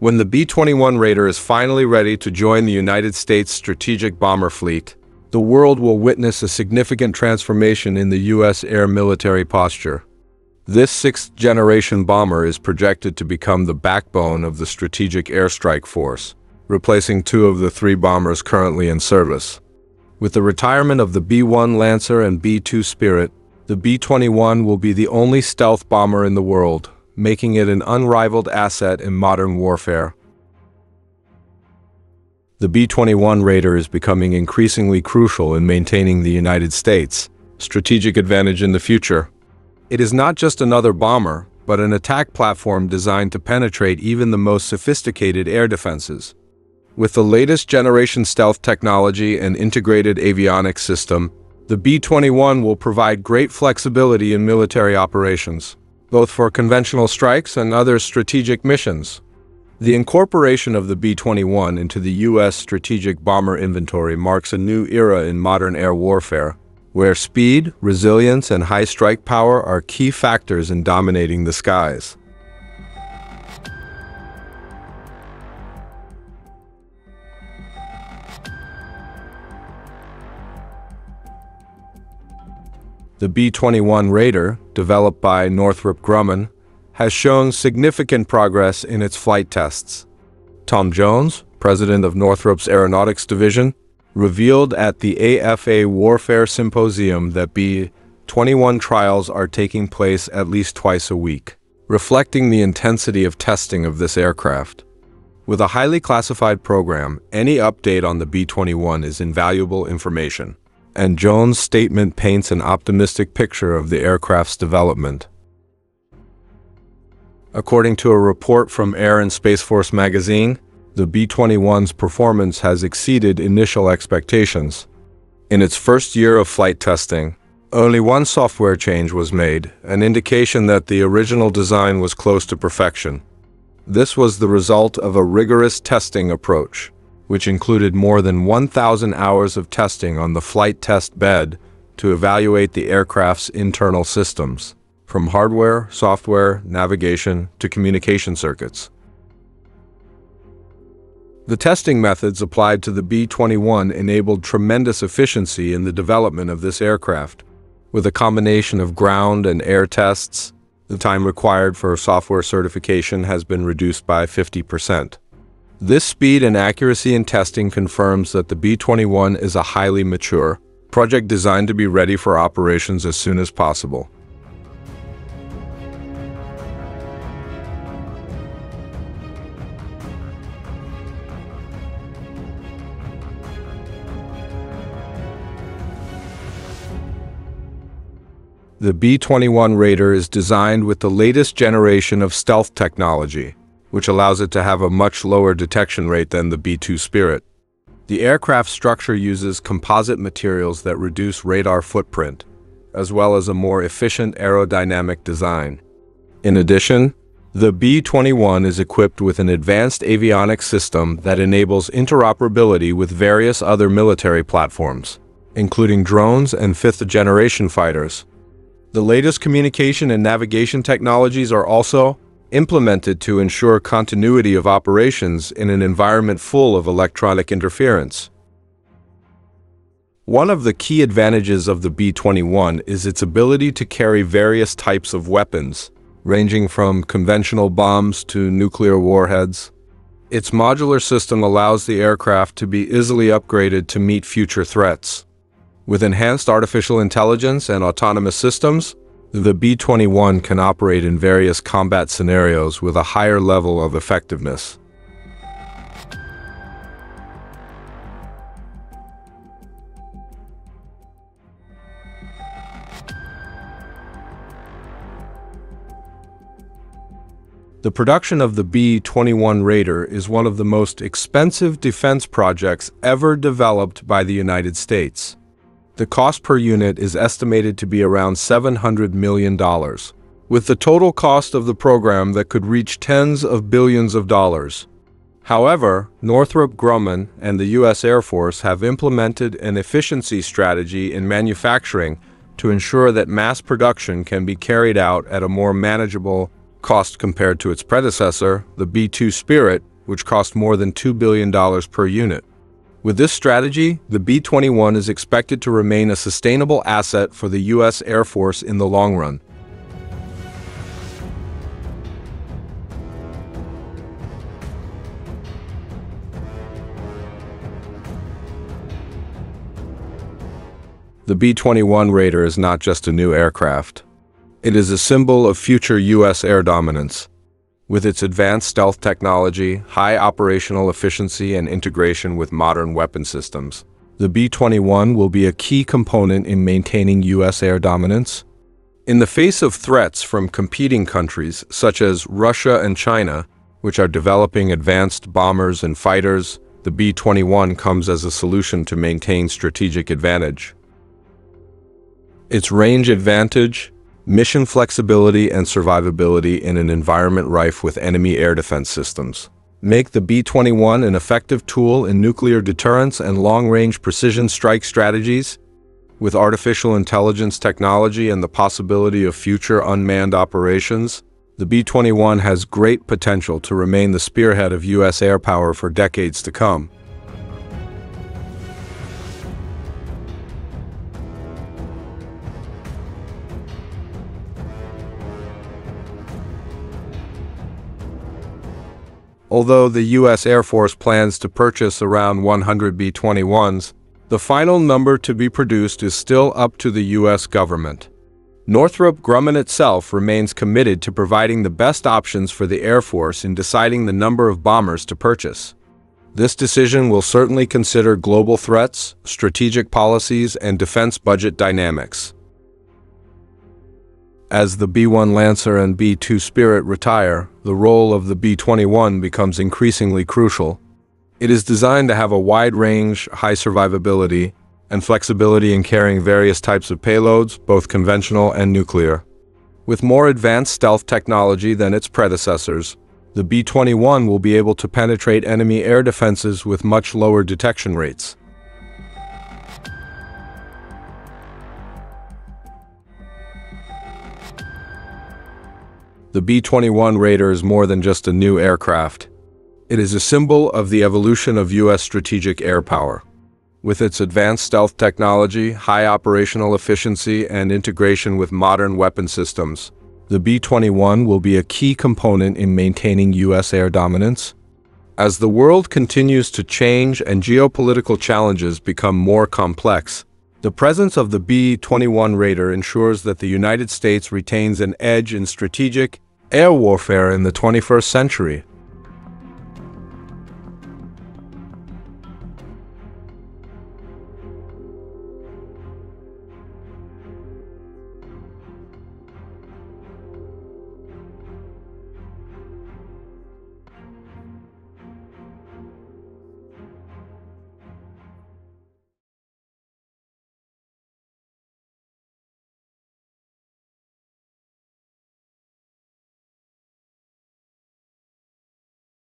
When the B-21 Raider is finally ready to join the United States strategic bomber fleet, the world will witness a significant transformation in the U.S. air military posture. This sixth-generation bomber is projected to become the backbone of the Strategic Airstrike Force, replacing two of the three bombers currently in service. With the retirement of the B-1 Lancer and B-2 Spirit, the B-21 will be the only stealth bomber in the world, making it an unrivaled asset in modern warfare. The B-21 Raider is becoming increasingly crucial in maintaining the United States' strategic advantage in the future. It is not just another bomber, but an attack platform designed to penetrate even the most sophisticated air defenses. With the latest generation stealth technology and integrated avionics system, the B-21 will provide great flexibility in military operations, both for conventional strikes and other strategic missions. The incorporation of the B-21 into the U.S. strategic bomber inventory marks a new era in modern air warfare, where speed, resilience, and high strike power are key factors in dominating the skies. The B-21 Raider, developed by Northrop Grumman, has shown significant progress in its flight tests. Tom Jones, president of Northrop's Aeronautics Division, revealed at the AFA Warfare Symposium that B-21 trials are taking place at least twice a week, reflecting the intensity of testing of this aircraft. With a highly classified program, any update on the B-21 is invaluable information, and Jones' statement paints an optimistic picture of the aircraft's development. According to a report from Air and Space Force magazine, the B-21's performance has exceeded initial expectations. In its first year of flight testing, only one software change was made, an indication that the original design was close to perfection. This was the result of a rigorous testing approach, which included more than 1,000 hours of testing on the flight test bed to evaluate the aircraft's internal systems, from hardware, software, navigation, to communication circuits. The testing methods applied to the B-21 enabled tremendous efficiency in the development of this aircraft. With a combination of ground and air tests, the time required for software certification has been reduced by 50%. This speed and accuracy in testing confirms that the B-21 is a highly mature project designed to be ready for operations as soon as possible. The B-21 Raider is designed with the latest generation of stealth technology, which allows it to have a much lower detection rate than the B-2 Spirit. The aircraft structure uses composite materials that reduce radar footprint, as well as a more efficient aerodynamic design. In addition, the B-21 is equipped with an advanced avionics system that enables interoperability with various other military platforms, including drones and fifth-generation fighters. The latest communication and navigation technologies are also implemented to ensure continuity of operations in an environment full of electronic interference. One of the key advantages of the B-21 is its ability to carry various types of weapons, ranging from conventional bombs to nuclear warheads. Its modular system allows the aircraft to be easily upgraded to meet future threats. With enhanced artificial intelligence and autonomous systems, the B-21 can operate in various combat scenarios with a higher level of effectiveness. The production of the B-21 Raider is one of the most expensive defense projects ever developed by the United States. The cost per unit is estimated to be around $700 million, with the total cost of the program that could reach tens of billions of dollars. However, Northrop Grumman and the U.S. Air Force have implemented an efficiency strategy in manufacturing to ensure that mass production can be carried out at a more manageable cost compared to its predecessor, the B-2 Spirit, which cost more than $2 billion per unit. With this strategy, the B-21 is expected to remain a sustainable asset for the U.S. Air Force in the long run. The B-21 Raider is not just a new aircraft. It is a symbol of future U.S. air dominance. With its advanced stealth technology, high operational efficiency, and integration with modern weapon systems, the B-21 will be a key component in maintaining U.S. air dominance. In the face of threats from competing countries such as Russia and China, which are developing advanced bombers and fighters, the B-21 comes as a solution to maintain strategic advantage. Its range advantage, mission flexibility, and survivability in an environment rife with enemy air defense systems make the B-21 an effective tool in nuclear deterrence and long-range precision strike strategies. With artificial intelligence technology and the possibility of future unmanned operations, the B-21 has great potential to remain the spearhead of U.S. air power for decades to come. Although the U.S. Air Force plans to purchase around 100 B-21s, the final number to be produced is still up to the U.S. government. Northrop Grumman itself remains committed to providing the best options for the Air Force in deciding the number of bombers to purchase. This decision will certainly consider global threats, strategic policies, and defense budget dynamics. As the B-1 Lancer and B-2 Spirit retire, the role of the B-21 becomes increasingly crucial. It is designed to have a wide range, high survivability, and flexibility in carrying various types of payloads, both conventional and nuclear. With more advanced stealth technology than its predecessors, the B-21 will be able to penetrate enemy air defenses with much lower detection rates. The B-21 Raider is more than just a new aircraft. It is a symbol of the evolution of U.S. strategic air power. With its advanced stealth technology, high operational efficiency, and integration with modern weapon systems, the B-21 will be a key component in maintaining U.S. air dominance. As the world continues to change and geopolitical challenges become more complex, the presence of the B-21 Raider ensures that the United States retains an edge in strategic air warfare in the 21st century.